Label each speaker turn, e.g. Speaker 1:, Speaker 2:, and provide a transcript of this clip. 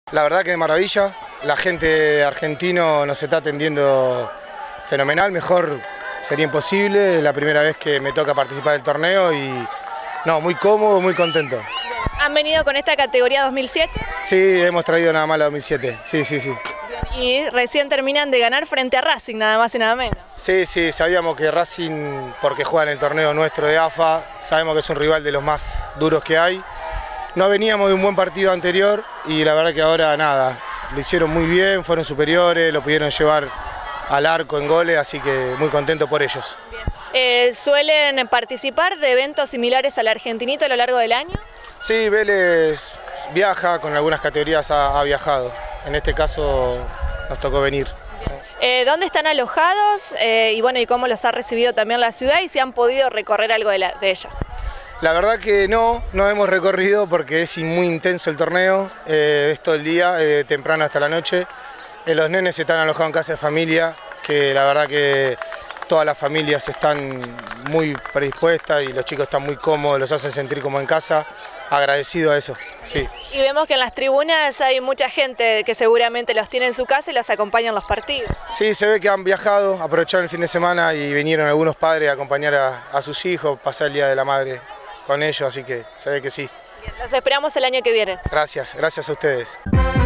Speaker 1: La verdad que de maravilla, la gente argentina nos está atendiendo fenomenal, mejor sería imposible, es la primera vez que me toca participar del torneo y no, muy cómodo, muy contento.
Speaker 2: ¿Han venido con esta categoría 2007?
Speaker 1: Sí, hemos traído nada más la 2007, sí.
Speaker 2: Y recién terminan de ganar frente a Racing, nada más y nada menos.
Speaker 1: Sí, sabíamos que Racing, porque juega en el torneo nuestro de AFA, sabemos que es un rival de los más duros que hay. No veníamos de un buen partido anterior y la verdad que ahora nada, lo hicieron muy bien, fueron superiores, lo pudieron llevar al arco en goles, así que muy contento por ellos.
Speaker 2: ¿Suelen participar de eventos similares al Argentinito a lo largo del año?
Speaker 1: Sí, Vélez viaja, con algunas categorías ha viajado, en este caso nos tocó venir.
Speaker 2: ¿Dónde están alojados y cómo los ha recibido también la ciudad y si han podido recorrer algo de ella?
Speaker 1: La verdad que no hemos recorrido porque es muy intenso el torneo, es todo el día, temprano hasta la noche. Los nenes están alojados en casa de familia, que la verdad que todas las familias están muy predispuestas y los chicos están muy cómodos, los hacen sentir como en casa, agradecido a eso, sí.
Speaker 2: Y vemos que en las tribunas hay mucha gente que seguramente los tiene en su casa y los acompaña en los partidos. Sí,
Speaker 1: se ve que han viajado, aprovecharon el fin de semana y vinieron algunos padres a acompañar a sus hijos, pasar el Día de la Madre con ellos, así que se ve que sí.
Speaker 2: Los esperamos el año que viene.
Speaker 1: Gracias a ustedes.